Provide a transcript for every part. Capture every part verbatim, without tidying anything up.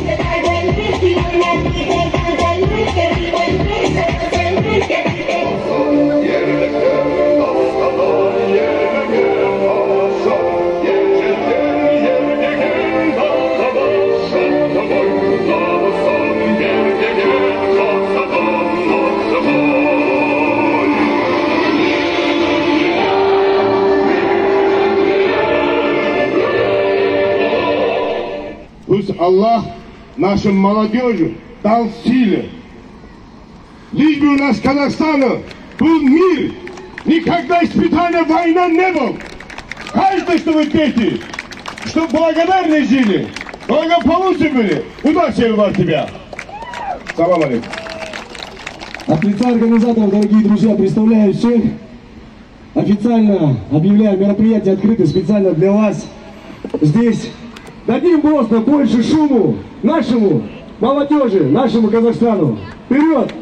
Пусть Аллах нашим молодежи дал силы. Лишь бы у нас в Казахстане был мир, никогда испытания война не был. Каждый, что вы пейте, чтобы благодарны жили, благополучны были. Удачи вам тебя. Салам алейкум. От лица организаторов, дорогие друзья, представляю всех. Официально объявляю мероприятие открыто специально для вас. Здесь дадим просто больше шуму нашему молодежи, нашему Казахстану. Вперед!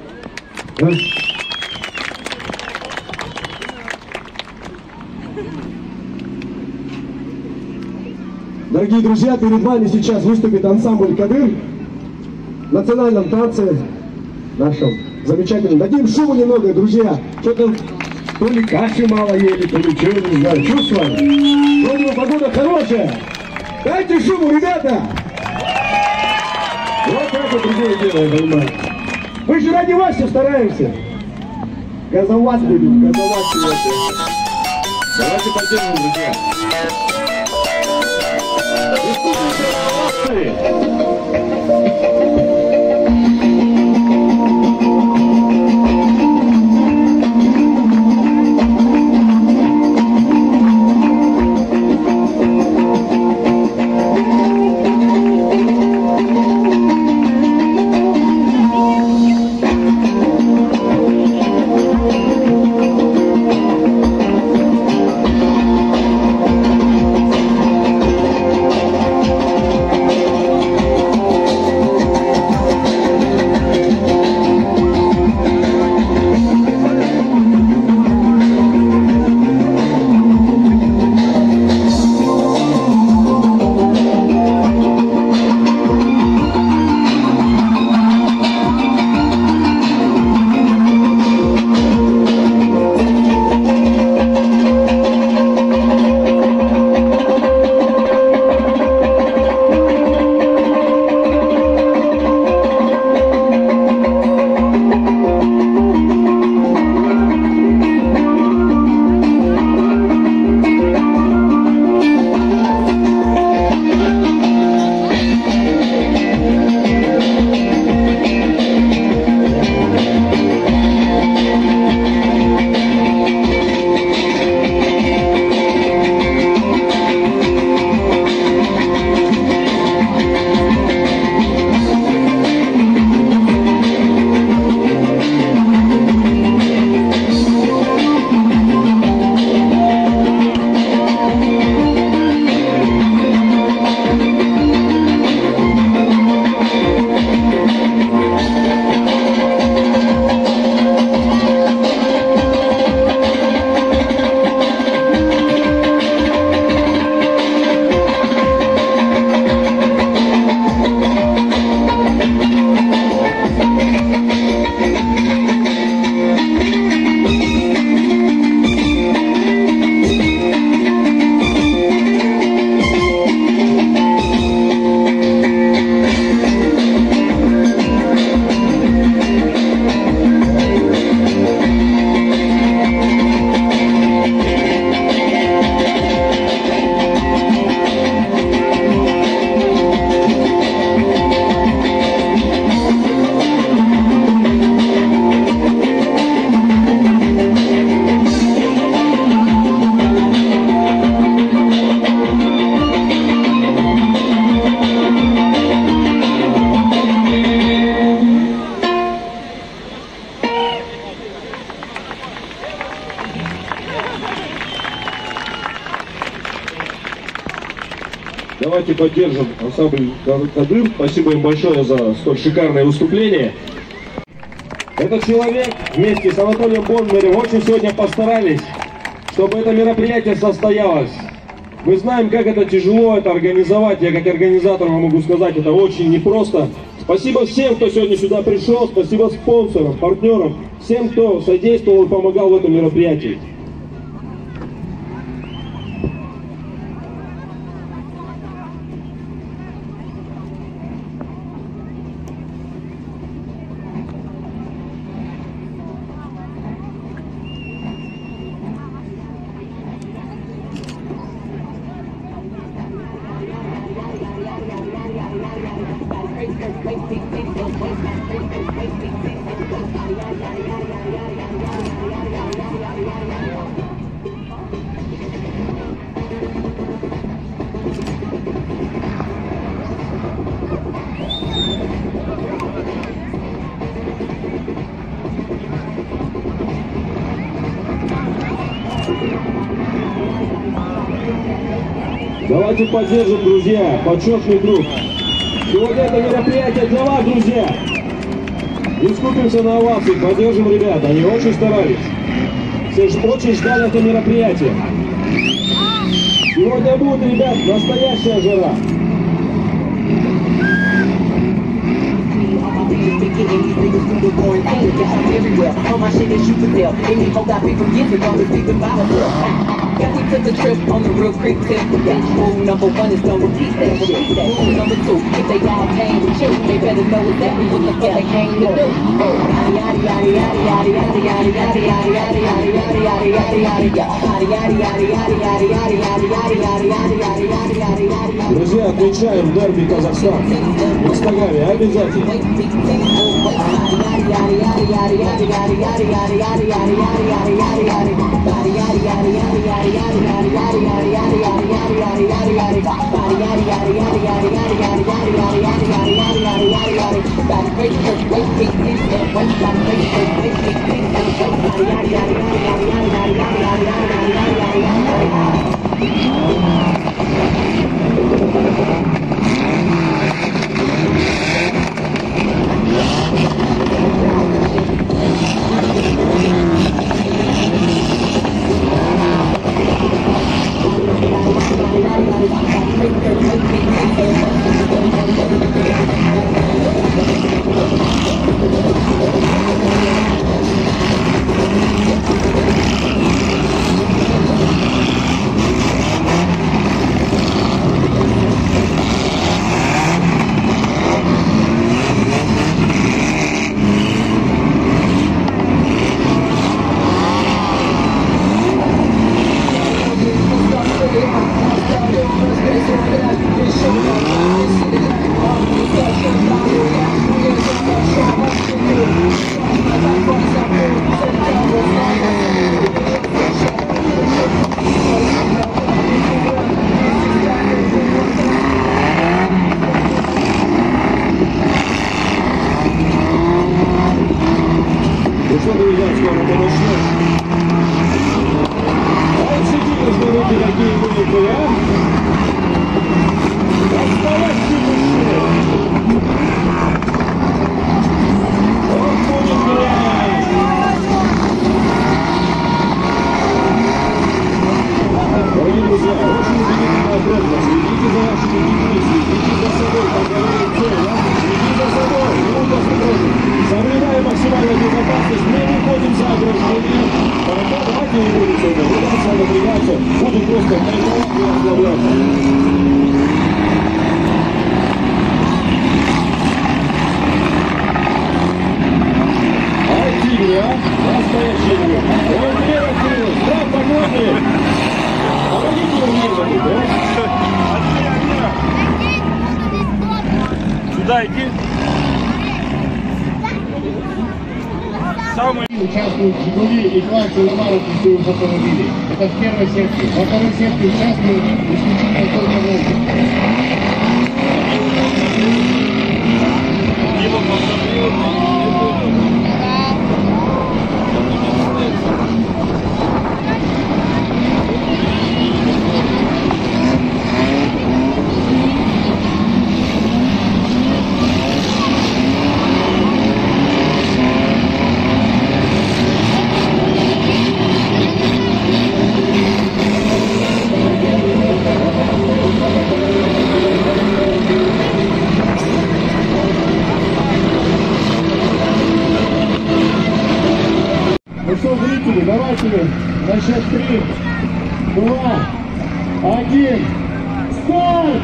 Дорогие друзья, перед вами сейчас выступит ансамбль «Кадыр» в национальном танце нашем замечательном. Дадим шуму немного, друзья. Что-то то ли каши мало ели, то ли что, не знаю. Чувствуем? Вроде бы погода хорошая. Дайте шуму, ребята! Вот так вот другое дело, я понимаю. Мы же ради вас все стараемся. Газовать будем, газовать сегодня. Давайте поддержим, друзья. Давайте поддержим ансамбль «Кадыр». Спасибо им большое за столь шикарное выступление. Этот человек вместе с Анатолием Бондарем очень сегодня постарались, чтобы это мероприятие состоялось. Мы знаем, как это тяжело это организовать. Я как организатор вам могу сказать, это очень непросто. Спасибо всем, кто сегодня сюда пришел. Спасибо спонсорам, партнерам, всем, кто содействовал и помогал в этом мероприятии. Давайте поддержим, друзья, почетный друг. Сегодня это мероприятие для вас, друзья. Не скупимся на овации, поддержим ребят, они очень старались. Все же очень ждали это мероприятие. Сегодня будет, ребят, настоящая жара. Yeah, we took a trip on the real creek tip. Yeah, rule number one is don't repeat that shit. Rule number two, if they got came with you, they better know exactly what the fuck they came to do. Yada yada yada yada yada yada yada yada yada yada yada yada yada yada yada yada. Друзья, отмечаем дерби Казахстан. В Инстаграме обязательно. Сюда иди. Самый... Участвуют «Жигули» и два автомобилей. Это в первой секции. Во второй секции участвуют исключительно только «Волги». давайте на счет три, два, один, старт!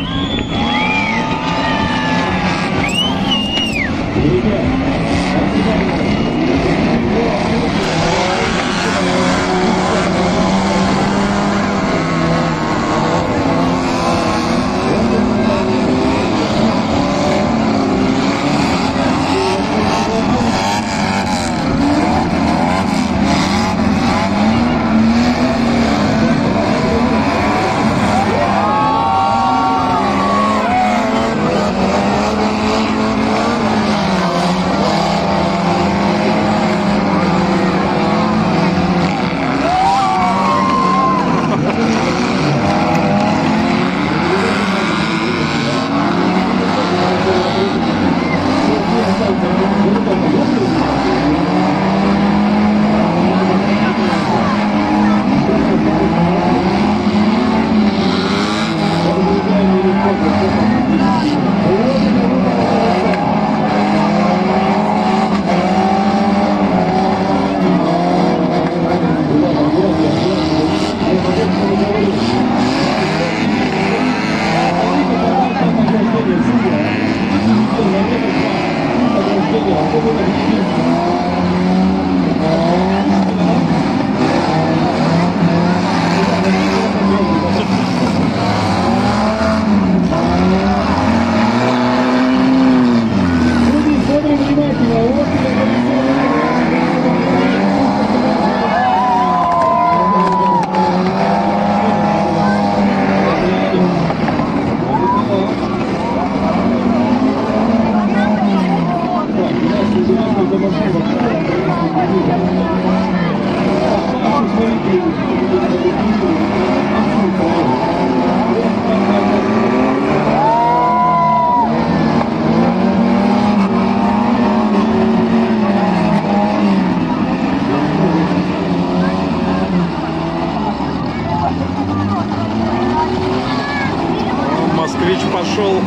Москвич пошел.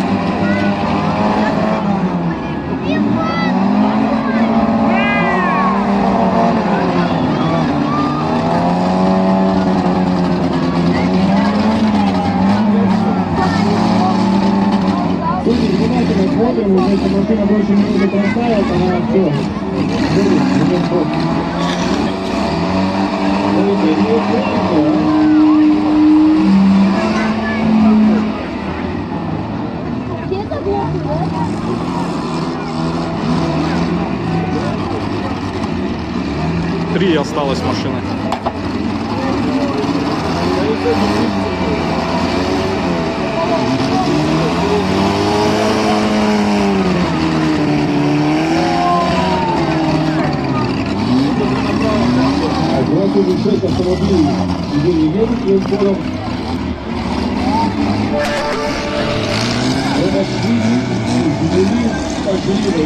Очень внимательно смотрим, уже если машина больше не будет расставить, она все. Три осталось машины. двадцать шесть автомобилей сегодня едут своим ходом. Это свиньи, свиньи,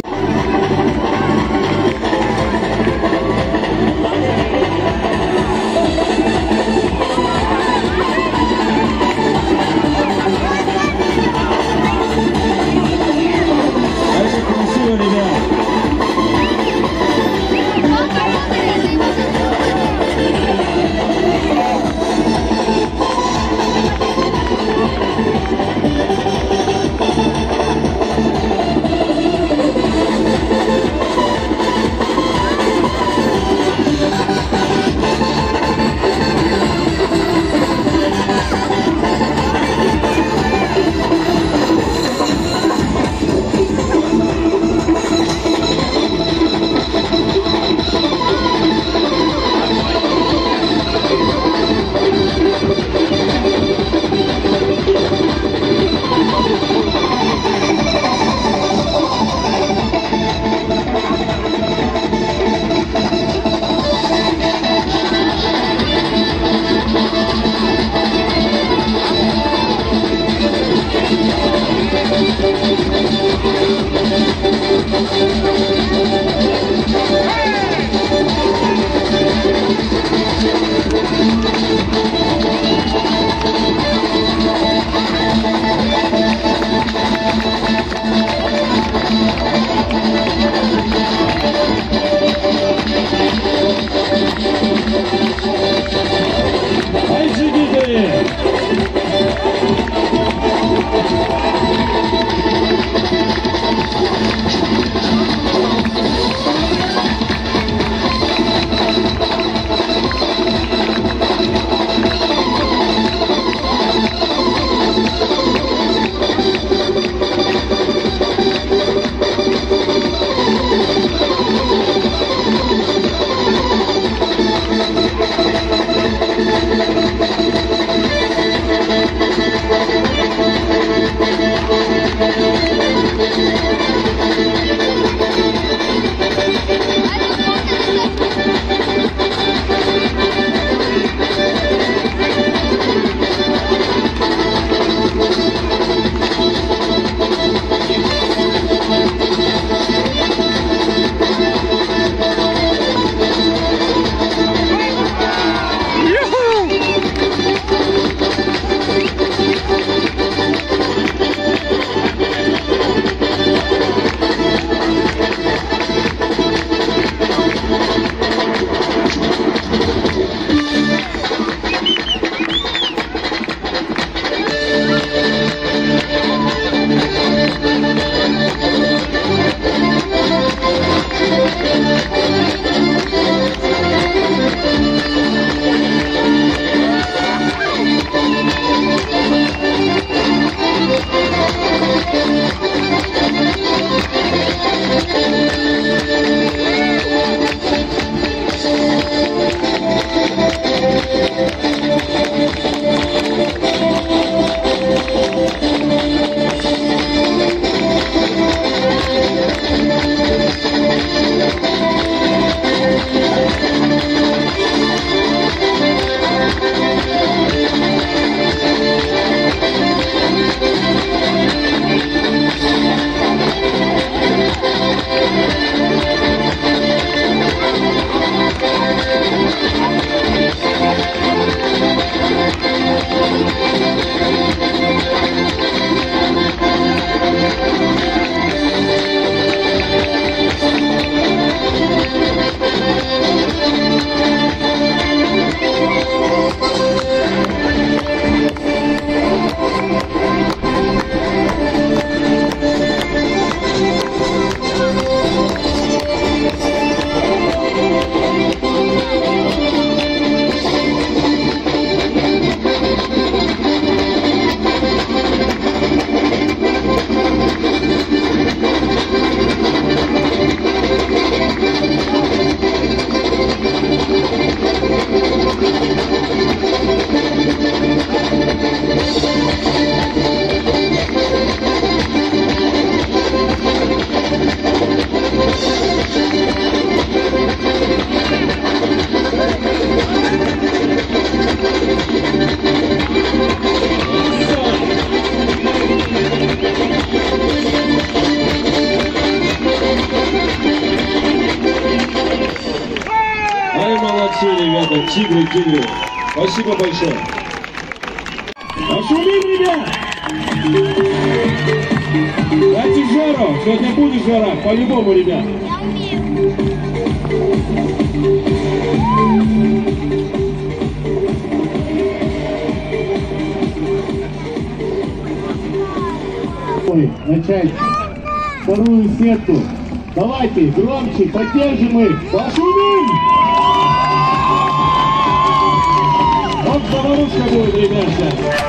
Молодцы, ребята, тигры, тигры. Спасибо большое. Пошумим, ребят! Дайте жару, сегодня будет жара, по-любому, ребят. Начать вторую сетку. Давайте громче, поддержим их. Пошумим! Вот заварушка будет, ребята.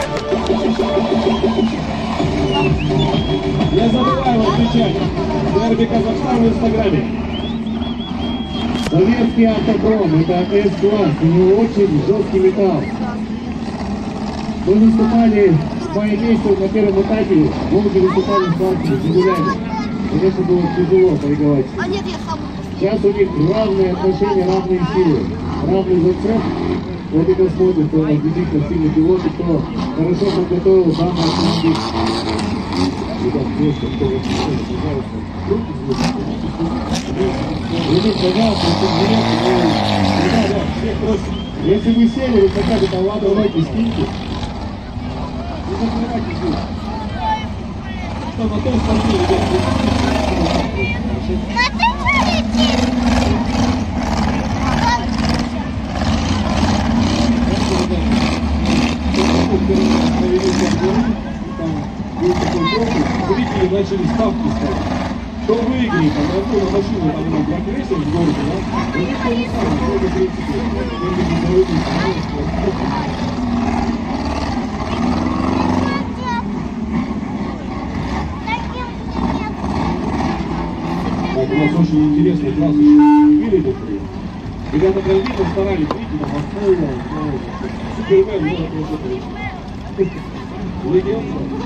Не забываем отвечать. Дерби Казахстан в Инстаграме. Советский автопром, это С-класс, у него очень жесткий металл. Мы выступали в мае месяце на первом этапе, Волги выступали с классами, с Жигулями. Конечно, было тяжело торговать. А нет, я сам. Сейчас у них равные отношения, равные силы, равный зацеп. Вот это смотрит, кто действительно сильный пилот, и кто хорошо подготовил данный автомобиль. Ребят, просто, кто вот пожалуйста, руки Ребят, пожалуйста, ребята, всех просим. Если вы сели, вы хотя бы там ладно, давайте скиньте. Не закрывайте здесь. Что, на той стороне, ребят, Зрители начали ставки ставить. Кто выиграет, там, на машину, там, на прогрессор в городе, да? И никто не сам, много тридцать Так, у нас очень интересный класс еще вылетел. Ребята прям видно старались, видите, там Москва, Супермен, город уже легенда.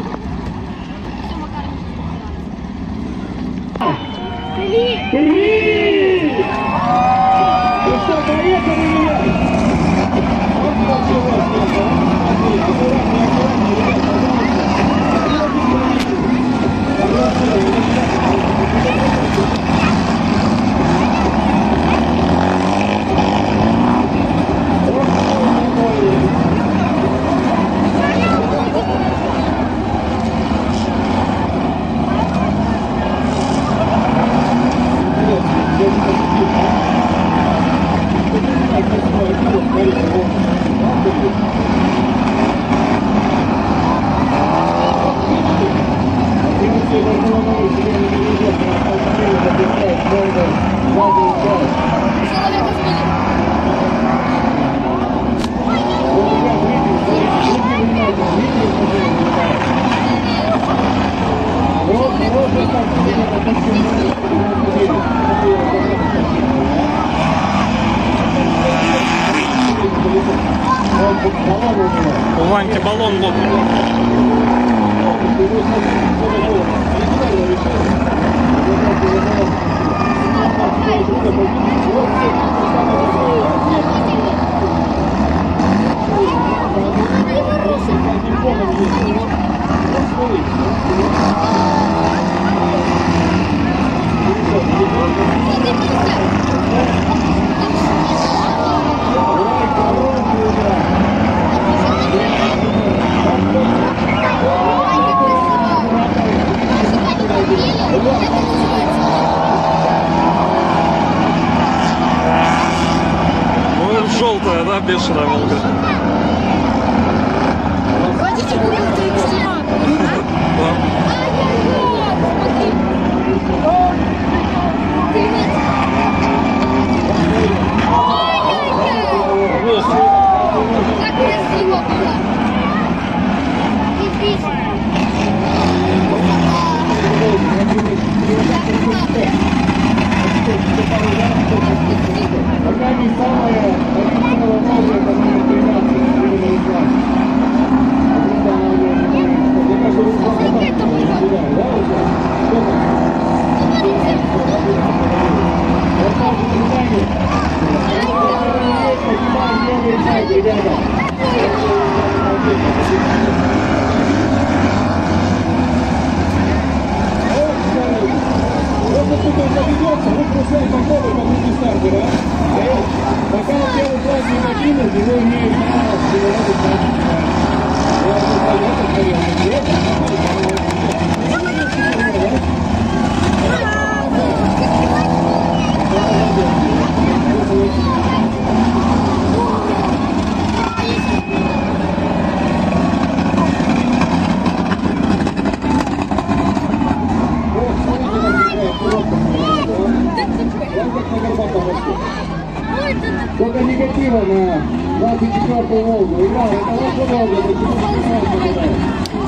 Три! Ну что, поехали, ребят! Вот началось, аккуратнее, аккуратнее, ребят, У Ваньки баллон лопнул. Ну, желтая, да, бешеная Волга. Водите какой-то экстремал. Как красиво было. И песня. Пока не самая оригинальная новая, это номер тринадцать, именно из нас. имеет право всего лишь Сколько негатива на двадцать четвёртую Волгу. Играл, это очень долго, почему не